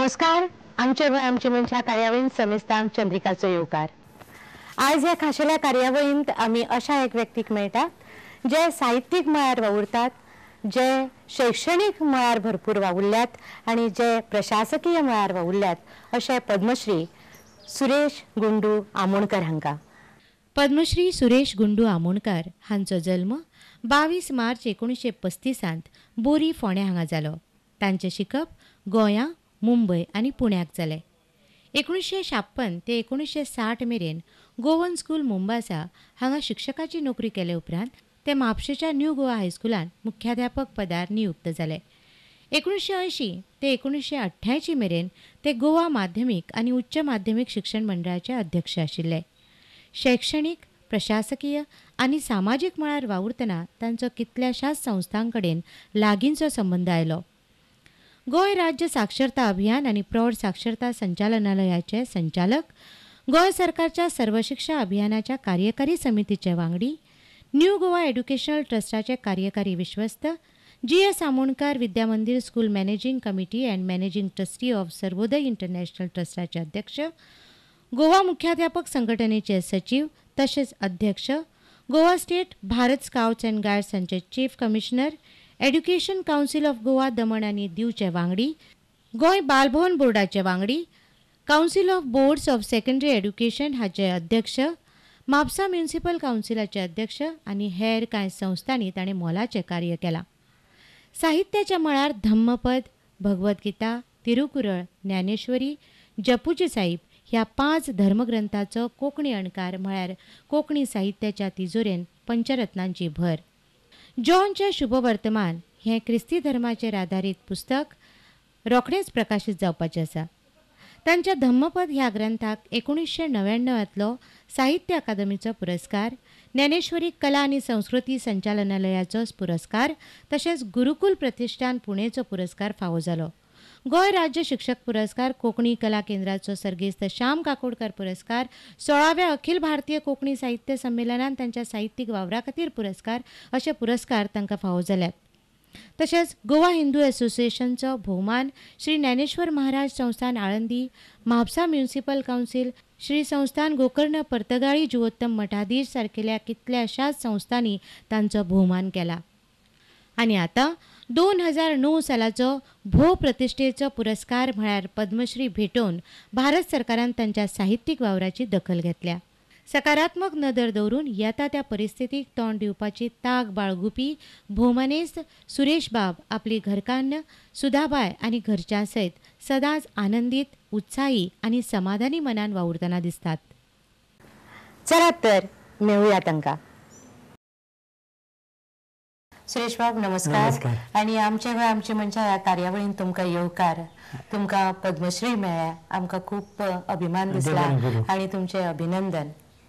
नमस्कार. आमचे मनशा कार्यावळीन समेस्तांक चंद्रिकाचो येवकार. आज ह्या खाशेल्या कार्यावळींत आमी अशा एक व्यक्तीक मेळटात जे साहित्यीक मळार वावुरतात, जे शैक्षणीक मळार भरपूर वावुरल्यात आनी जे प्रशासकीय मळार वावुरल्यात अशे पद्मश्री सुरेश गुंडू आमोणकर हांकां. पद्मश्री सुरेश गुंडू आमोणकर हांचो जल्म 22 मार्च 1935 बोरी फोंड्या हांगा जालो. तांचें शिकप गोंया, मुंबय आनी पुण्याक जालें. 1956 ते 1960 मेरेन गोवन स्कूल मुंबासा हांगा शिक्षकाची नोकरी केले उपरांत ते म्हापशेच्या न्यू गोवा हायस्कुलान मुख्याध्यापक पदार नियुक्त जाले. 1980 ते 1988 मेरेन ते गोवा माध्यमीक आनी उच्च माध्यमीक शिक्षण मंडळाचे अध्यक्ष आशिल्ले. शैक्षणीक, प्रशासकीय आनी सामाजीक मळार वावुरतना तांचो कितल्याशाच संस्थांकडेन लागींचो संबंद आयलो. गोंय राज्य साक्षरता अभियान आनी प्रौढ साक्षरता संचालनालयाचे संचालक, गोंय सरकारच्या सर्वशिक्षा अभियानाच्या कार्यकारी समितीचे वांगडी, न्यू गोवा एड्युकेशनल ट्रस्टाचे कार्यकारी विश्वस्त, GS Amonkar Vidya Mandir school managing committee and managing trustee of Sarvodaya international ट्रस्टाचे अध्यक्ष, गोवा मुख्याध्यापक संघटनेचे सचिव तसेच अध्यक्ष, Goa state Bharat scouts and गायड्सांचे chief commissioner, education council of Goa Daman आनी दीवचे वांगडी, गोंय बालभवन बोर्डाचे वांगडी, council of boards of secondary education हाचे अध्यक्ष, म्हापसा म्युनिसिपल काउन्सिलाचे अध्यक्ष आनी हेर कांय संस्थांनी ताणें मोलाचें कार्य केलां. साहित्याच्या मळार धम्मपद, भगवद्गीता, तिरुकुरळ, ज्ञानेश्वरी, जपुजी साहिब ह्या 5 धर्मग्रंथाचो कोंकणी अणकार म्हळ्यार कोंकणी साहित्याच्या तिजोरेन पंचरत्नांची भर. जॉनचे शुभवर्तमान हें क्रिस्ती धर्माचेर आदारीत पुस्तक रोखडेंच प्रकाशीत जावपाचें आसा. तांच्या धम्मपद ह्या ग्रंथाक 1999 साहित्य अकादमीचो पुरस्कार, ज्ञानेश्वरी कला आनी संस्कृती संचालनालयाचो पुरस्कार तशेंच गुरुकुल प्रतिष्ठान पुणेचो पुरस्कार फावो जालो. गोंय राज्य शिक्षक पुरस्कार, कोंकणी कला केंद्राचो सर्गेस्त श्याम काकोडकर पुरस्कार, 16व्या अखिल भारतीय कोंकणी साहित्य संमेलनान तांच्या साहित्यीक वावरा खातीर पुरस्कार अशे पुरस्कार तांकां फावो जाल्यात. तशेंच गोवा हिंदू असोसिएशनचो भोवमान, श्री ज्ञानेश्वर महाराज संस्थान आळंदी, म्हापसा म्युनिसिपल काउन्सिल, श्री संस्थान गोकर्ण पर्तगाळी जुवोत्तम मठाधीश सारकेल्या कितल्याशाच संस्थांनी तांचो भोवमान केला. आनी आतां 2009 सालाचो भोव प्रतिश्ठेचो पुरस्कार म्हळ्यार पद्मश्री भेटोवन भारत सरकारान तांच्या साहित्यीक वावराची दखल घेतल्या. सकारात्मक नदर दवरून येता त्या परिस्थितीक तोंड दिवपाची तांक बाळगुपी भोवमानेस्त सुरेश बाब आपली घरकान्न, सुधाबाय आनी घरच्यां सयत सदांच आनंदीत, उत्साही आनी समाधानी मनान वावुरतना दिसतात. चलात तर मेळुया तांकां. सुरेश बाब नमस्कार. आणि आमचे मनशा ह्या कार्यावळीन तुमकां येवकार. तुमकां पद्मश्री मेळ्ळ्या, आमकां खूब अभिमान दिसला आणि तुमचे अभिनंदन.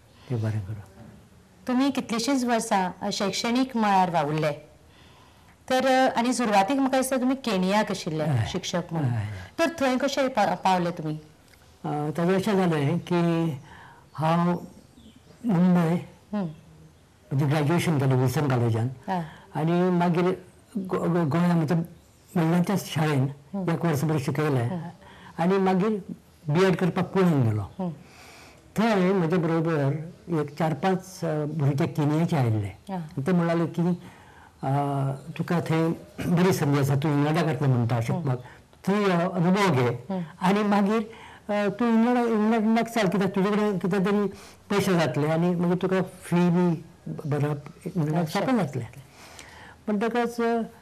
तुम्ही कितलीशींच वर्सां शैक्षणीक मळार वावुरले. तर आनी सुरवातीक म्हाका दिसता तुमी केनियाक आशिल्ले शिक्षक म्हणून. तर थंय कशे पावले तुमी? ताजें अशें जालें की हांव मुंबय म्हणजे ग्रॅज्युएशन केलें विल्सन कॉलेजान आनी मागीर गोंया मतलब वडिलांच्या शाळेन 1 वर्सभर शिकयलें आनी मागीर B.Ed करपाक पुण्याक गेलो. थंय म्हजे बरोबर एक 4-5 भुरगे केनियाचे आयिल्ले. ते म्हणलें की तुका थंय बरी संदी आसा, तूं इंग्लंडाक येतलो म्हणटा शिकपाक, थंय अनुभव घे आनी मागीर तूं इंग्लंडाक चल, कित्याक तुजे कडेन कितें तरी पयशे जातले आनी मागीर तुका फी बी भरप इंग्लंडाक सोंपें जातलें. म्हणटकच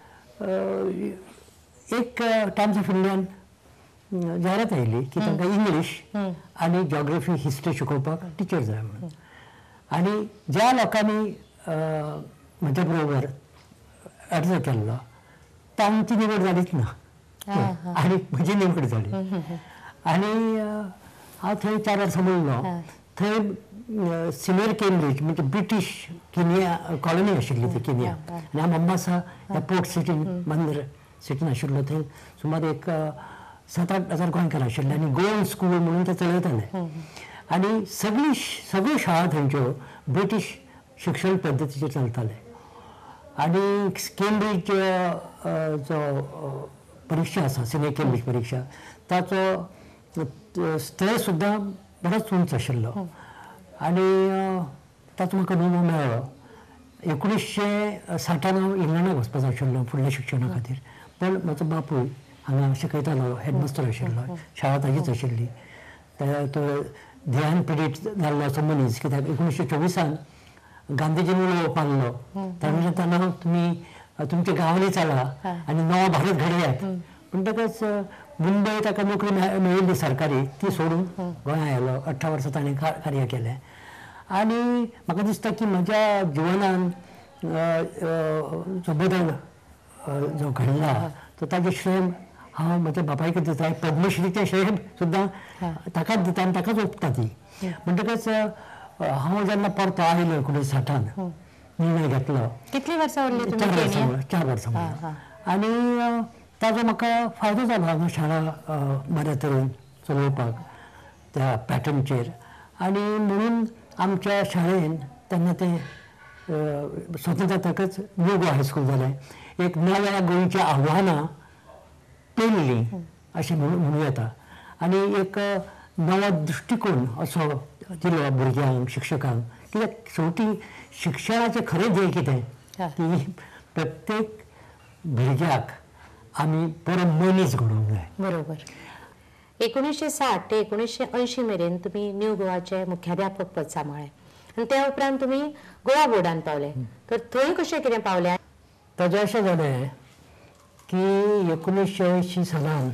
एक टायम्स ऑफ इंडियान जायरात आयली की तांकां इंग्लीश आनी जॉग्रफी हिस्ट्री शिकोवपाक टिचर जाय म्हणून. आनी ज्या लोकांनी म्हज्या बरोबर अर्ज केल्लो तांची निवड जालीच ना आनी म्हजी निवड जाली. आनी हांव थंय 4 वर्सां उरलो. थंय सिनियर केम्ब्रिज म्हणजे ब्रिटीश केनिया कॉलनी आशिल्ली ती केनिया. आनी हांव मोम्बासा ह्या पोर्ट सिटीन बंदर सिटीन आशिल्लो. थंय सुमार एक 7-8 हजार गोंयकार आशिल्ले आनी गोवन स्कूल म्हणून ते चलयताले. आनी सगळ्यो शाळा थंयच्यो ब्रिटीश शिक्षण पद्दतीचेर चलताले. आनी केम्ब्रिज जो परीक्षा आसा सिनियर केमिस्ट परीक्षा ताचो स्तर सुद्दां बरोच उंच आशिल्लो आनी ताचो म्हाका अनुभव मेळ्ळो 1960 हांव इंग्लंडाक वचपाचो आशिल्लो फुडल्या शिक्षणा खातीर पण म्हजो बापूय हांगा शिकयतालो हेडमास्टर आशिल्लो शाळा ताजीच आशिल्ली तो ध्यान पिडीत जाल्लो असो मनीस कित्याक 1924 गांधीजीन उलोवप मारलो ताणें तेन्ना तुमी तुमच्या गांवांनी चला आनी नवो भारत घडयात म्हणटकच मुंबय ताका नोकरी मेळिल्ली सरकारी ती सोडून गोंयांत आयलो 18 वर्सां ताणें कार्य केलें आनी म्हाका दिसता की म्हज्या जिवनान जो बदल जो घडला तो ताजें श्रेय हांव म्हज्या बापायक दिता पद्मश्रीचें श्रेय सुद्दां ताकाच दिता आनी ताकाच ओंपता ती म्हणटकच हांव जेन्ना परतो आयलो 1960 निर्णय घेतलो कितली वर्सां उरली तुमी केनिया? 4 वर्सां आनी ताजो म्हाका फायदो जालो हांगा शाळा बऱ्या तरेन चलोवपाक त्या पॅटर्नचेर आनी म्हणून आमच्या शाळेन तेन्ना तें स्वतंत्र जातकच न्यू गोवा हायस्कूल जालें एक नव्या गोंयच्या आव्हानां पेलली अशें म्हणूं येता आनी एक नवो दृश्टिकोन असो दिलो भुरग्यांक शिक्षकांक कित्याक शेवटी शिक्षणाचें खरें ध्येय कितें की प्रत्येक भुरग्याक आमी बरो मनीस घडोवंक जाय. बरोबर. 1960 ते 1980 मेरेन तुम्ही न्यू गोवाचे मुख्याध्यापक पद सांबाळ्ळें आनी त्या उपरांत तुम्ही गोवा बोर्डान पावले तर थंय कशें कितें पावले? ताजें अशें जालें की 1980 सालान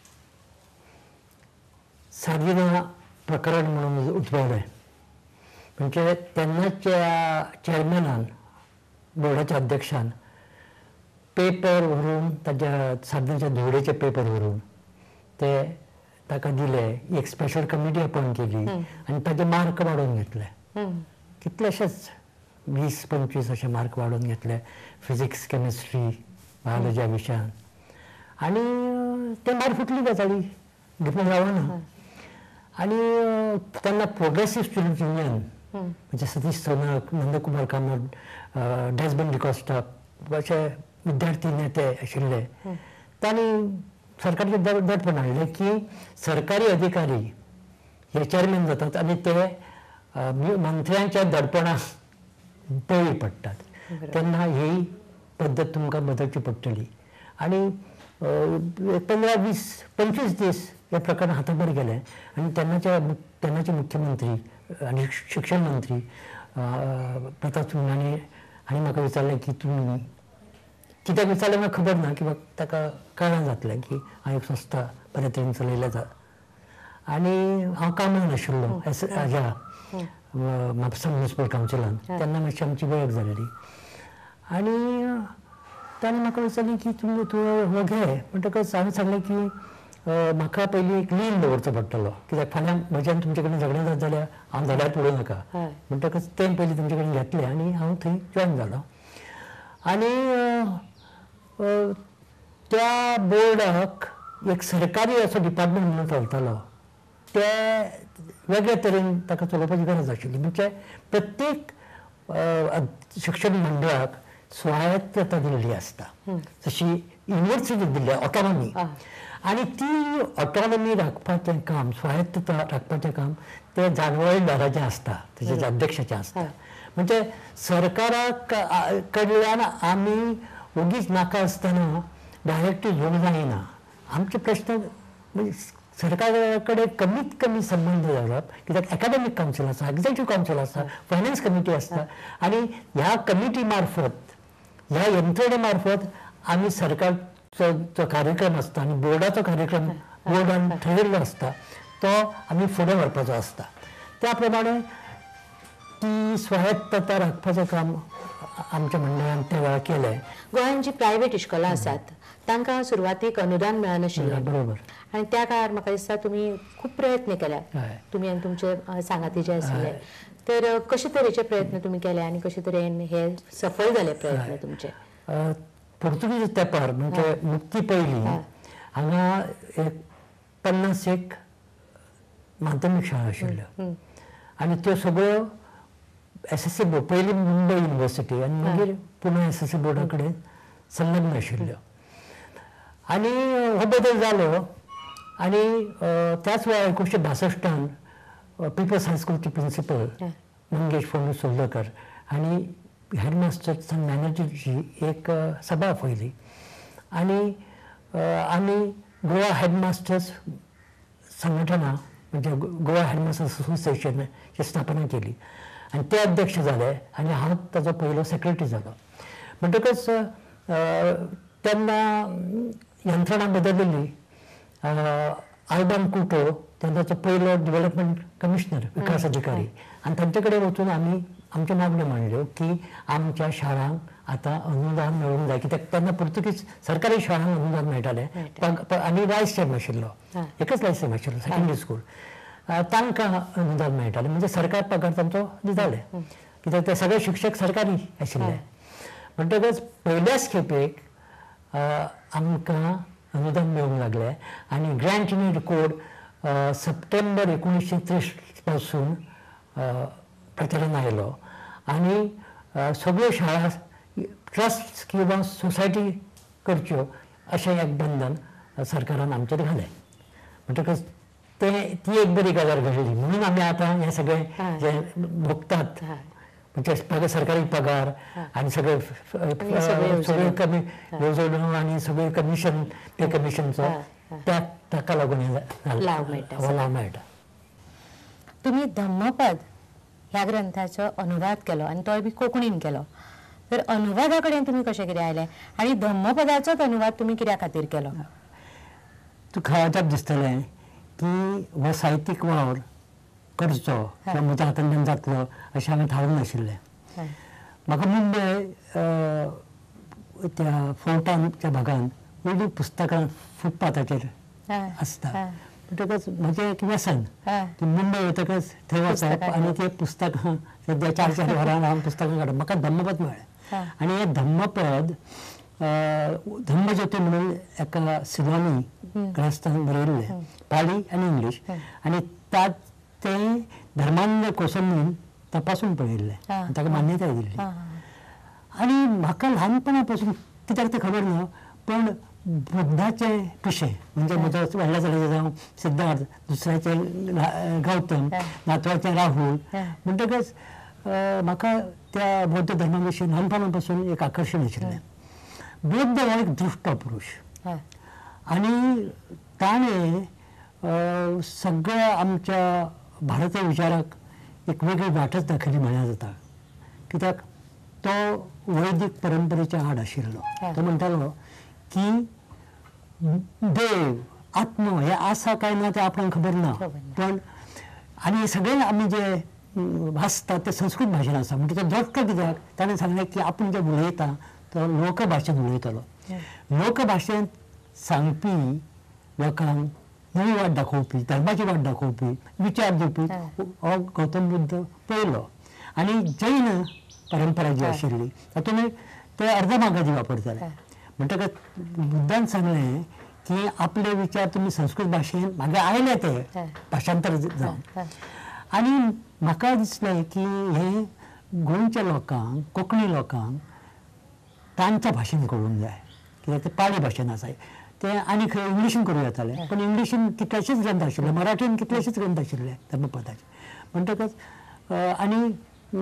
साजिना प्रकरण म्हणून उद्भवलें म्हणजे तेन्नाच्या चॅरमॅनान बोर्डाच्या अध्यक्षान पेपर व्हरून ताच्या साधनाच्या धुवडेचे पेपर व्हरून ते ताका दिले एक स्पेशल कमिटी अपॉयंट केली आनी ताजे मार्क वाडोवन घेतले कितलेशेच 20-25 अशे मार्क वाडोवन घेतले फिजिक्स केमिस्ट्री बायोलॉजी विशयान आनी ते मार फुटली गजाली डिप्लोमा जावना आनी तेन्ना प्रोग्रेसीव स्टुडंट युनियन म्हणजे सतीश सोनाक नंदकुमार कामत डेस्मंड डिकॉस्टा अशे विद्यार्थी नेते आशिल्ले तांणी सरकारचे दडपण हाडलें की सरकारी अधिकारी हे चॅरमॅन जातात आनी ते मंत्र्यांच्या दडपणाक बळी पडटात तेन्ना ही पद्दत तुमकां बदलची पडटली आनी 15-20-25 दीस हे प्रकरण हाताबर गेलें आनी तेन्नाचे मुख्यमंत्री आनी शिक्षण मंत्री प्रताप सिंगानी हांणी म्हाका विचारलें की तुमी कित्याक विचारलें म्हाका खबर ना की ताका कळना जातलें की हांव एक संस्था बऱ्या तरेन चलयल्या आनी हांव कामाक नाशिल्लो हाज्या म्हापसा म्युनिसिपल कावन्सिलान तेन्ना मातशी आमची वळख जाल्ली आनी ताणें म्हाका विचारलें की तुमी तूं हो घे म्हणटकच हांवें सांगलें की म्हाका पयलीं एक लीन दवरचो पडटलो कित्याक फाल्यां म्हज्यान तुमचे कडेन झगडें जात जाल्यार हांव धड्यार पडूं नाका म्हणटकच तें पयलीं तुमचे कडेन घेतलें आनी हांव थंय जॉयन जालो आनी त्या बोर्डाक एक सरकारी असो डिपार्टमेंट म्हणून चलतालो ते वेगळ्या तरेन ताका चलोवपाची गरज आशिल्ली म्हणजे प्रत्येक शिक्षण मंडळाक स्वायत्तता दिल्ली आसता जशी युनिवर्सिटी दिल्ली ऑटोनॉमी आनी ती ऑटोनॉमी राखपाचें काम स्वायत्तता राखपाचें काम ते जागवळदाराचें आसता तेजे अध्यक्षाचें आसता म्हणजे सरकाराक कडल्यान आमी उगीच नाका आसतना डायरेक्टली घेवंक जायना आमचे प्रश्न म्हणजे सरकारा कडेन कमीत कमी संबंद दवरप कित्याक एकाडेमीक कावन्सील आसा एक्झिक्युटीव कावन्सील आसा फायनान्स कमिटी आसता आनी ह्या कमिटी मार्फत ह्या यंत्रणे मार्फत आमी सरकारचो कार्यक्रम आसता आनी बोर्डाचो कार्यक्रम बोर्डान ठरयिल्लो आसता तो आमी फुडें व्हरपाचो आसता त्या प्रमाणे ती स्वायत्तता राखपाचें काम आमच्या मंडळान त्या वेळार केलें. गोंयांत जी प्रायवेट इश्कोलां आसात तांकां सुरवातीक अनुदान मेळनाशिल्लें बरोबर आनी त्या काळार म्हाका दिसता तुमी खूब प्रयत्न केल्या तुमी आनी तुमचे सांगाती जे आशिल्ले तर कशे तरेचे प्रयत्न तुमी केले आनी कशे तरेन हे सफळ जाले प्रयत्न तुमचे? पोर्तुगीज तेंपार म्हणजे मुक्ती पयलीं हांगा एक 50 माध्यमीक शाळा आशिल्ल्यो आनी त्यो सगळ्यो SSC बोर्ड पयलीं मुंबय युनिवर्सिटी आनी मागीर पुणे SSC बोर्डा कडेन संलग्न आशिल्ल्यो आनी हो बदल जालो आनी त्याच वेळार 1962 पिपल्स हायस्कूलचे प्रिंसिपल मंगेश फोंडू सोलकर हांणी हेडमास्टर्स मॅनेजरची एक सभा आपयली आनी आमी गोवा हेडमास्टर्स संघटना म्हणजे गोवा हेडमास्टर्स असोसिएशनाची स्थापना केली आनी ते अध्यक्ष जाले आनी हांव ताजो पयलो सेक्रेटरी जालो. म्हणटकच तेन्ना यंत्रणा बदललेली. आल्बम कुटो तेन्नाचो पयलो डेव्हलपमेंट कमिशनर विकास अधिकारी आनी तांचे कडेन वचून आमी आमच्यो मागण्यो मांडल्यो की आमच्या शाळांक आतां अनुदान मेळूंक जाय, कित्याक तेन्ना पुर्तुगीज सरकारी शाळांक अनुदान मेळटालें आनी लायफ स्टेम आशिल्लो, एकच लायफ स्टेम आशिल्लो सेकंडरी स्कूल, तांकां अनुदान मेळटालें म्हणजे सरकार पगार तांचो दिताले कित्याक ते सगळे शिक्षक सरकारी आशिल्ले. म्हणटकच पयल्याच खेपेक आमकां अनुदान मेळूंक लागलें आनी ग्रँट इन कोड सप्टेंबर 1963 पासून प्रचलन आयलो आनी सगळ्यो शाळा ट्रस्ट किंवा सोसायटी करच्यो अशें एक बंधन सरकारान आमचेर घालें. म्हणटकच ती एक बरी गजाल घडली म्हणून आमी आतां हें सगळें जे भोगतात म्हणजे सरकारी पगार आनी सगळे कमी येवजण्यो आनी सगळे कमिशन ते कमिशनचो ताका लागून लाव मेळटा. तुम्ही धम्मपद ह्या ग्रंथाचो अनुवाद केलो आनी तोय बी कोंकणीन केलो, तर अनुवादा कडेन तुमी कशें कितें आयले आनी धम्मपदाचोच अनुवाद तुमी कित्या खातीर केलो? तुका अजाप दिसतलें की हो साहित्यीक वावर करचो किंवा म्हज्या हातांतल्यान जातलो अशें हांवें थारावंक नाशिल्लें. म्हाका मुंबय त्या फोर्टाच्या भागान व्हडलीं पुस्तकां फुटपाथाचेर आसता. म्हणटकच म्हजें एक व्यसन की मुंबय वतकच थंय वचप आनी तें पुस्तकां सद्या 4-4 वरां हांव पुस्तकां काडप. म्हाका धम्मपद मेळ्ळें आनी हें धम्मपद धम्मज्योती म्हणून एका सिलोनी ग्रस्तान बरयल्लें पाली आनी इंग्लीश आनी तें धर्मांध कोसंबीन तपासून पळयल्लें ताका मान्यताय दिल्ली. आनी म्हाका ल्हानपणा पासून कित्याक तें खबर ना पण बुद्धाचे पिशे म्हणजे म्हजो व्हडल्या चल्याचें जावं सिद्धार्थ, दुसऱ्याचे गौतम, नातवाचें राहुल म्हणटकच म्हाका त्या बौद्ध धर्मा विशीं ल्हानपणा पासून एक आकर्शण आशिल्लें. बुद्ध हो एक दृश्ट पुरुश आनी ताणें सगळ्या आमच्या भारतीय विचाराक एक वेगळी वाटच दाखयली म्हळ्यार जाता. कित्याक तो वैदीक परंपरेच्या आड आशिल्लो. तो म्हणटालो की देव आत्मा हे आसा काय ना ते आपणाक खबर ना पण आनी सगळे आमी जे वाचतात ते संस्कृत भाशेन आसा. म्हणजे तो दृश्ट कित्याक ताणें सांगलें की आपूण जे उलयता तो लोकभाशेन उलयतलो. लोकभाशेन सांगपी लोकांक नवी वाट दाखोवपी, धर्माची वाट दाखोवपी, विचार दिवपी हो गौतम बुद्ध पयलो. आनी जैन परंपरा जी आशिल्ली तातूंत ते अर्धमागधी वापरताले. म्हणटकच बुद्धान सांगलें की आपले विचार तुमी संस्कृत भाशेन मागे आयले ते भाशांतर जावन. आनी म्हाका दिसलें की हे गोंयच्या लोकांक, कोंकणी लोकांक तांच्या भाशेन कळूंक जाय कित्याक ते पाळी भाशेन आसा. ते आनी खंय इंग्लिशीन करूं येताले पण इंग्लिशीन कितलेशेच ग्रंथ आशिल्ले, मराठीन कितलेशेच ग्रंथ आशिल्ले धर्मपदाचे. म्हणटकच आनी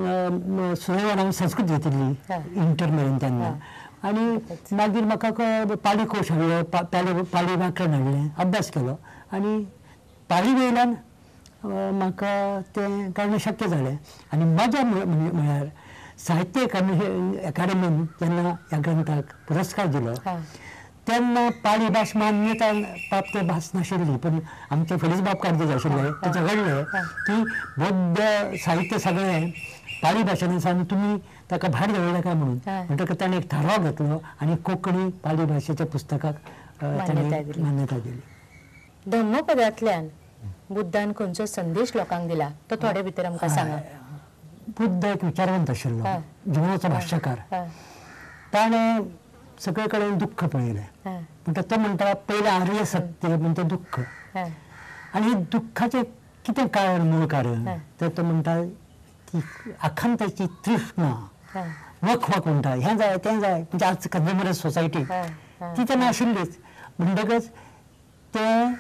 सुदैवान हांवें संस्कृत घेतिल्ली इंटर मेरेन तेन्ना आनी मागीर म्हाका पाळी कोश हाडलो, पाळी व्याकरण हाडलें, अभ्यास केलो आनी पाळी वयल्यान म्हाका तें काडणें शक्य जालें. आनी मजा म्हळ्यार साहित्य अकादेमीन जेन्ना ह्या ग्रंथाक पुरस्कार दिलो तेन्ना पाळी भास मान्यता प्राप्त भास नाशिल्ली पण आमचे फेलिसबाब कार्दीज आशिल्ले ते झगडले की बौद्ध साहित्य सगळें पाळी भाशेन आसा आनी तुमी ताका भायर दवरलें काय म्हणून. म्हणटकच ताणें एक थाराव घेतलो आनी कोंकणी पाळी भाशेच्या पुस्तकाक ताणें मान्यता दिली. धम्मपदांतल्यान बुद्धान खंयचो संदेश लोकांक दिला तो थोडे भितर आमकां सांगा. बुद्ध एक विचारवंत आशिल्लो, जिवनाचो भाश्यकार. ताणें सगळे कडेन दुख्ख पळयलें. म्हणटा तो म्हणटा पयलें आर्य सत्य म्हणजे दुख्ख आनी दुख्खाचें कितें कारण मूळ कारण तर तो म्हणटा की अखंताची तृष्णा वख म्हणटा हें जाय तें जाय म्हणजे आज कंझ्युमर सोसायटी ती तेन्ना आशिल्लीच म्हणटकच ते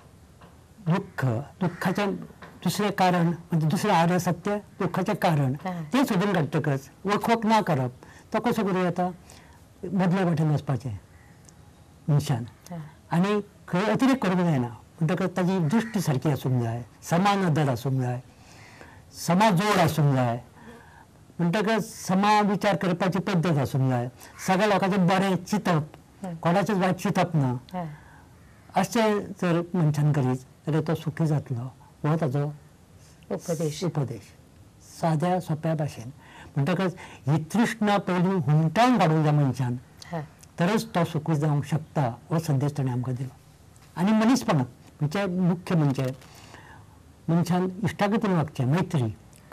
दुःखाचें दुसरें कारण म्हणजे दुसरें आर्य सत्य दुःखाचें कारण तें सोदून काडटकच वखवक ना करप तो कसो करूं येता बदले वाटेन वचपाचें मनशान आनी खंय अतिरेक करूंक जायना म्हणटकच ताजी दृश्टी सारकी आसूंक जाय समान आदर आसूंक जाय समाजोड आसूंक जाय म्हणटकच समा विचार करपाची पद्दत आसूंक जाय सगळ्या लोकांचें बरें चिंतप कोणाचेंच वायट चिंतप ना अशें जर मनशान करीत जाल्यार तो सुखी जातलो हो ताजो उपदेश साद्या सोंप्या भाशेन म्हणटकच ही तृष्णा पयलीं हुमटावन काडूंक जाय मनशान तरच तो सुखी जावंक शकता हो संदेश ताणें आमकां दिलो आनी मनीसपणां म्हणजे मुख्य म्हणजे मनशान इश्टागतीन वागचें मैत्री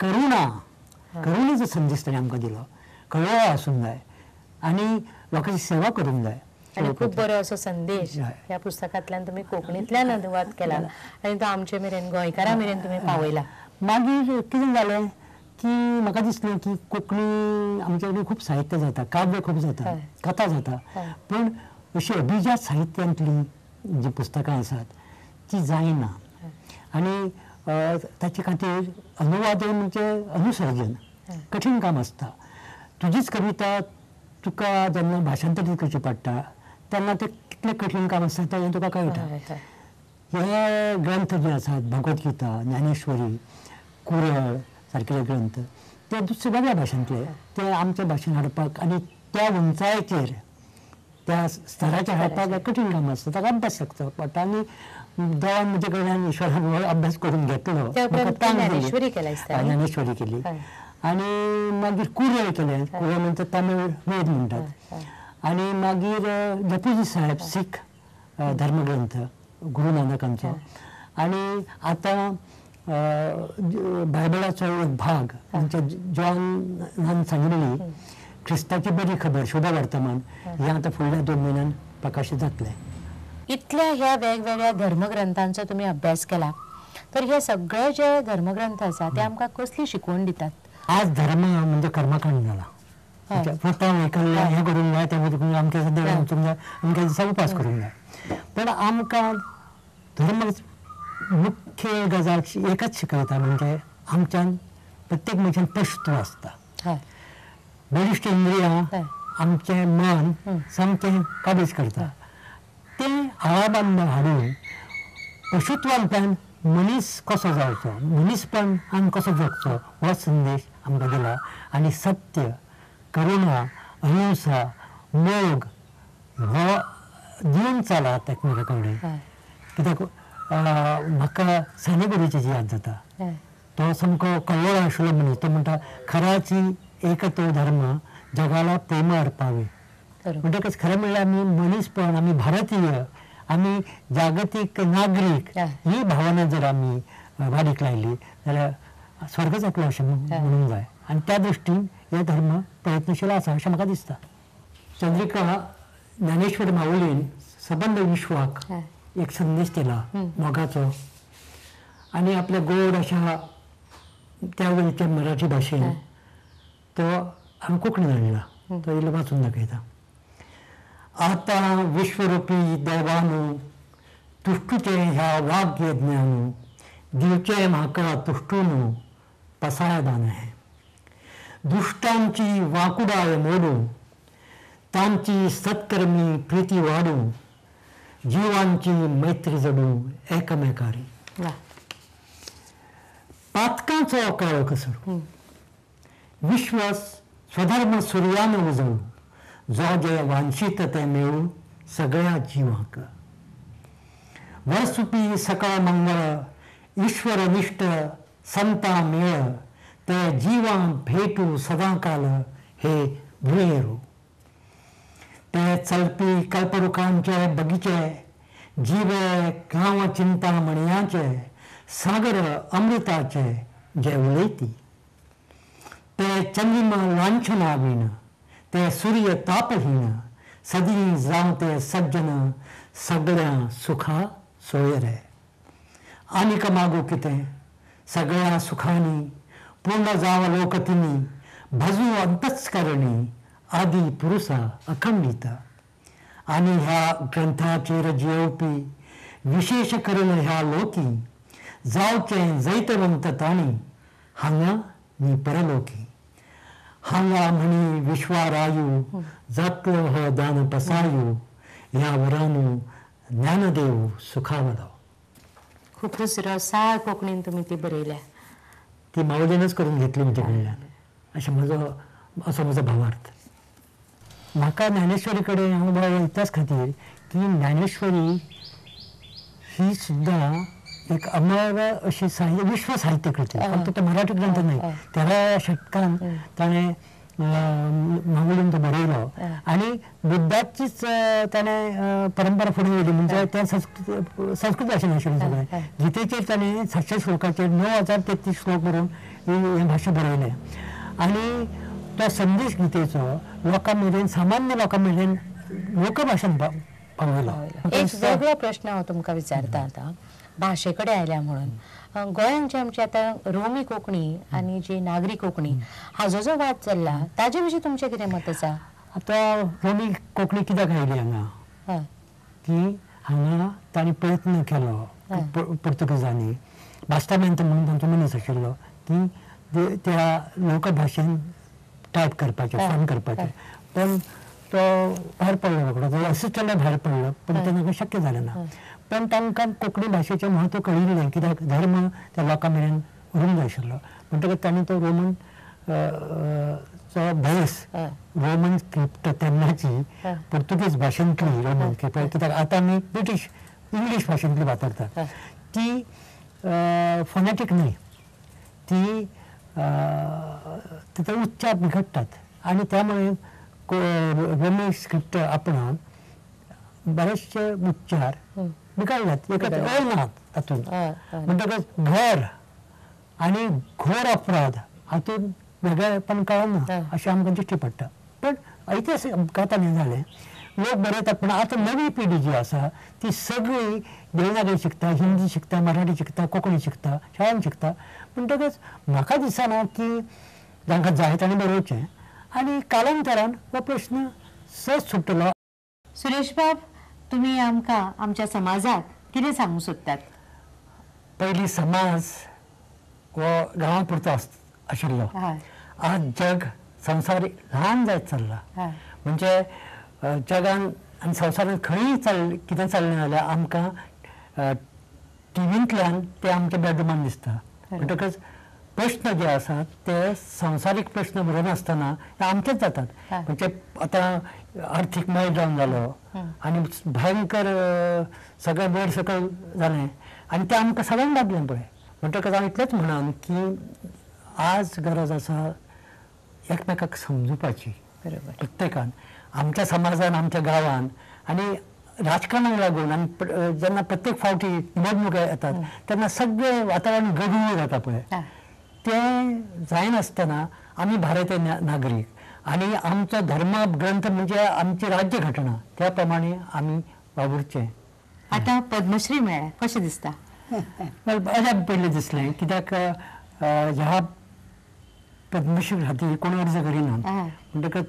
करुणेचो संदेश ताणें आमकां दिलो कळवळो आसूंक जाय आनी लोकांची सेवा करूंक जाय आणि खूप बरो असो संदेश ह्या पुस्तकांतल्यान तुम्ही कोंकणींतल्यान अनुवाद केला आणि तो आमचे मेरेन गोंयकारां मेरेन तुम्ही पावयला मागीर कितें जालें की म्हाका दिसलें की कोंकणी आमचे कडेन खूब साहित्य जाता काव्य खूब जाता कथा जाता पूण अशी अभिजात साहित्यांतली जी पुस्तकां आसात ती जायना आनी ताचे खातीर अनुवादन म्हणजे अनुसर्जन कठीण काम आसता तुजीच कविता तुका जेन्ना भाशांतरीत करची पडटा तेन्ना तें कितलें कठीण काम आसता तें तुका कळटा हे ग्रंथ जे आसात भगवद्गीता ज्ञानेश्वरी कुरळ सारकेले ग्रंथ ते दुसरे वेगळ्या भाशांतले ते आमच्या भाशेन हाडपाक आनी त्या उंचायेचेर त्या स्तराचेर हाडपाक कठीण काम आसता ताका अभ्यास करचो पडटा आनी देवान म्हजे कडल्यान ईश्वरान अभ्यास करून घेतलो ज्ञानेश्वरी केली आनी मागीर कुरळ केलें कुरळ नंतर तामीळ वेद म्हणटात आनी मागीर जपुजी साहेब सीख धर्मग्रंथ गुरू नानकांचो आनी आतां बायबलाचो एक भाग आमच्या जॉनान सांगिल्ली ख्रिस्ताची बरी खबर शुभ वर्तमान हें आतां फुडल्या 2 म्हयन्यान प्रकाशीत जातलें इतल्या ह्या वेगवेगळ्या धर्मग्रंथांचो तुम्ही अभ्यास केला तर हे सगळे जे धर्मग्रंथ आसा ते आमकां कसली शिकवण दितात आज धर्म म्हणजे कर्मकांड जाला फक्त आयकल्लें हें करूंक जाय तें करूंक जाय अमकें देवळान वचूंक जाय अमकें दिसा उपास करूंक जाय पण आमकां धर्म मुख्य गजाल एकच शिकयता म्हणजे आमच्यान प्रत्येक मनशान पशुत्व आसता बलिश्ट इंद्रियां आमचें मन सामकें काबीज करता तें आळाबंद हाडून पशुत्वांतल्यान मनीस कसो जावचो मनीसपणान कसो जगचो हो संदेश आमकां दिला आनी सत्य करुणा अहिंसा मोग हो दिवन चलात एकमेका कडेन कित्याक म्हाका सानेगुरूची जी याद जाता तो सामको कळवळो आशिल्लो मनीस तो म्हणटा खऱ्याची एकतो धर्म जगाला प्रेम अर्पावे म्हणटकच खरें म्हणल्यार आमी मनीसपण आमी भारतीय आमी जागतीक नागरीक ही भावना जर आमी वाडीक लायली जाल्यार स्वर्ग जातलो अशें म्हणूंक जाय आनी त्या दृश्टीन हे धर्म प्रयत्नशील आसा अशें म्हाका दिसता चंद्रिका ज्ञानेश्वर माऊलीन सबंद विश्वाक एक संदेश दिला मोगाचो आनी आपल्या गोड अशा त्या वेळच्या मराठी भाशेन तो हांवें कोंकणीन हाडला तो इल्लो वाचून दाखयता आता विश्वरूपी देवानु तुष्टुचे ह्या वाग्य ज्ञान दिवचे म्हाका तुष्टून पसायदान है दुष्टांची वाकुडाय मोडून तांची सत्कर्मी प्रीती वाडून जीवांची मैत्री जडू एकमेकारी पातकांचो काळो कसरू विश्व स्वधर्म सूर्यान उजळू जो जे वांछित ते मेळू सगळ्या जिवांक वरसुपी सकाळ मंगळ ईश्वरनिष्ठ संता मेळ ते जीवां भेटू सदांकाल हे भुयेरू ते चलपी कल्पवृक्षांचे बगीचे जीवे गांव चिंतामणयाचे सागर अमृताचे जे उलयती ते चंद्रिमा लांछनावीण ते सूर्य तापहीन सदी जावं ते सज्जन सगळ्या सुखा सोयरे आनीक मागू कितें सगळ्या सुखांनी पूर्ण जाव लोकतिनी भजू अंतस्करणी आदी पुरुषा अखंडिता आणि ह्या ग्रंथाचेर जेवपी विशेष करून ह्या लोकी जावचें जैतवंत ताणी हांगा नी परलोकी हांगा म्हणी विश्वारायू जातलो हो दान पसायू ह्या वरानू ज्ञानदेव सुखावलो. खूपच रसाळ कोंकणीन तुम्ही ती बरयल्या. ती मावलेनच करून घेतली म्हणते कडल्यान असो म्हजो भावार्थ. म्हाका ज्ञानेश्वरी कडेन हांव बरो इतल्याच खातीर की ज्ञानेश्वरी ही सुद्दां एक अमर अशी विश्व साहित्य कृती. फक्त तो मराठी ग्रंथ नाही. 13व्या शतकान ताणें मागुलीन तो बरयलो आणि बुद्धाचीच ताणें परंपरा फुडें व्हेली. म्हणजे त्या संस्कृत भाशेन आशिल्लें सगळें. गीतेचेर ताणें 700 श्लोकाचेर 9033 श्लोक बरोवन ही भाशा बरयल्या आणि तो संदेश गीतेचो लोकां मेरेन सामान्य लोकां मेरेन लोकभाशेन पावयलो. एक वेगळो प्रश्न हांव तुमकां विचारता आतां भाशे कडेन आयल्या म्हणून. गोंयांत जे आमची आतां रोमी कोंकणी आनी जी नागरी कोंकणी हाजो जो वाद चल्ला ताजे विशीं तुमचें कितें मत आसा? आतां रोमी कोंकणी कित्याक आयली हांगा की हांगा तांणी प्रयत्न केलो पुर्तुगेजांनी बास्तामेंत म्हणून तांचो मनीस आशिल्लो की त्या लोकभाशेन टायप करपाचें फोन करपाचें. पण तो भायर पडलो रोखडो. तो असिस्टंट भायर पडलो पण तें ताका शक्य जालें ना. पण तांकां कोंकणी भाशेचें म्हत्व कळिल्लें कित्याक धर्म त्या लोकां मेरेन व्हरूंक जाय आशिल्लो. म्हणटकच तांणी तो रोमन चो भेस रोमन स्क्रिप्ट तेन्नाची पुर्तुगेज भाशेंतली रोमन स्क्रिप्ट कित्याक आतां आमी ब्रिटीश इंग्लीश भाशेंतली वापरतात ती फोनेटीक न्हय. ती तिथे उच्चार बिघडतात आणि त्यामुळे रोमी स्क्रिप्ट आपणान बरेचसे उच्चार बिघडल्यात. नात तातून. म्हणटकच घर आणि घोर अपराध हातून वेगळेपण कळना अशें आमकां दिश्टी पडटा. पण ऐतिहासीक अपघातान हें जालें. लोक बरयतात पण आतां नवी पिढी जी आसा ती सगळी देवनागरी शिकता, हिंदी शिकता, मराठी शिकता, कोंकणी शिकता, शाळेन शिकता. म्हणटकच म्हाका दिसना की तांकां जाय ताणें बरोवचें आनी कालांतरान हो प्रश्न सहज सुट्टलो. सुरेश बाब, तुम्ही आमकां आमच्या समाजाक कितें सांगूंक सोदतात? पयलीं समाज हो गांवां पुरतो आशिल्लो. आज जग संवसार ल्हान जायत चल्ला. म्हणजे जगान आनी संवसारांत खंयी कितें चल्लें जाल्यार आमकां टिव्हींतल्यान तें आमच्या बेडरूमान दिसता. म्हणटकच प्रश्न जे आसात ते संवसारीक प्रश्न बरो नासतना ते आमचेच जातात. म्हणजे आतां आर्थीक मेल्टडावन जालो आनी भयंकर सगळें वयर सकयल जालें आनी तें आमकां सगळ्यांक लागलें पळय. म्हणटकच हांव इतलेंच म्हणन की आज गरज आसा एकमेकाक समजुपाची प्रत्येकान आमच्या समाजान आमच्या गांवान आनी राजकारणाक लागून आनी जेन्ना प्रत्येक फावटी निवडणुका येतात तेन्ना सगळें वातावरण गडूळ जाता पळय तें जायनासतना आमी भारतीय नागरीक आनी आमचो धर्म ग्रंथ म्हणजे आमची राज्य घटना त्या प्रमाणे आमी वावुरचें. आतां पद्मश्री मेळ्ळ्या कशें दिसता? अजाप पयलें दिसलें कित्याक ह्या पद्मश्री खातीर कोण अर्ज करिना. म्हणटकच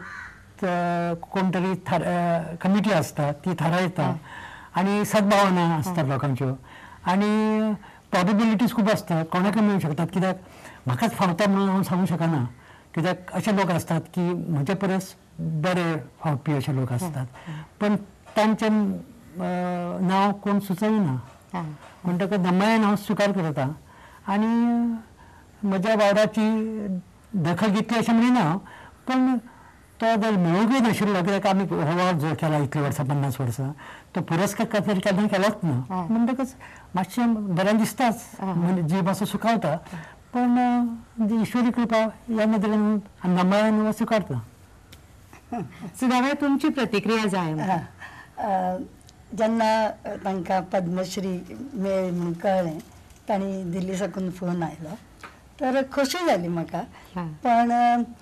कोण तरी कमिटी आसता ती थारायता आनी सद्भावना आसतात लोकांच्यो आनी प्रॉबिबिलिटीज खूब आसतात. कोणाकय मेळूंक शकतात. कित्याक म्हाकाच फावता म्हणून हांव सांगूंक शकना. कित्याक अशे लोक आसतात की म्हजे परस बरे फावपी अशे लोक आसतात पण तांचें नांव कोण सुचयना. म्हणटकच दमायन हांव स्विकार करता आनी म्हज्या वावराची दखल घेतली अशें म्हणिना. पण तो जर मेळूंकय नाशिल्लो कित्याक आमी हो वावर जो केला इतलीं वर्सां 50 वर्सां तो पुरस्कार खातीर केन्ना केलोच ना. म्हणटकच मातशें बरें दिसताच म्हणजे जीव मातसो सुखावता. पण ईश्वरी कृपा ह्या नदरेन दमायन हो स्विकारता. सुदाभाई, तुमची प्रतिक्रिया जाय. जेन्ना तांकां पद्मश्री मेळ्ळी म्हूण कळ्ळें तांणी दिल्ली साकून फोन आयलो तर खोशी जाली म्हाका. पण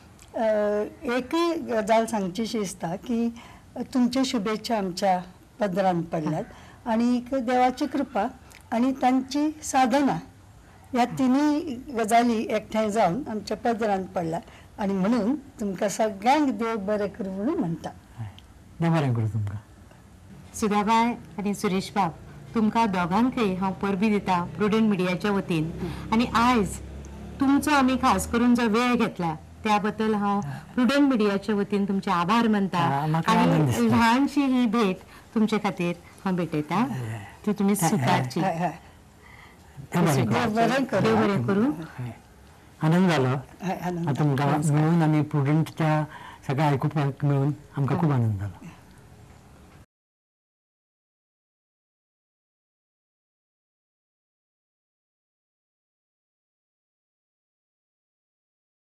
एकय गजाल सांगचीशी दिसता की तुमच्यो शुभेच्छा आमच्या पदरान पडल्यात आनी देवाची कृपा आनी तांची साधना ह्या तिनूय गजाली एकठांय जावन आमच्या पदरान पडल्या आनी म्हणून तुमकां सगळ्यांक देव बरें करूं म्हणून म्हणटा. देव बरें करूं तुमकां. सुधाबाय आणि सुरेश बाब, तुमकां दोगांकय हांव परबी दिता प्रुडंट मिडियाच्या वतीन. आणि आयज तुमचो आमी खास करून जो वेळ घेतला त्या बद्दल हांव प्रुडंट मिडियाच्या वतीन तुमचे आभार मानता. म्हाका आनंद आणि दिसता. ल्हानशी ही भेट तुमचे खातीर हांव भेटयता. ती तुमी स्विकारची. हय हय देव बरें करूं. देव बरें करूं. देव बरें करूं. आनंद जालो. हय, आनंद. आता तुमकां मेळून आनी प्रुडंटच्या सगळ्या आयकुपाक मेळून आमकां खूब आनंद जालो.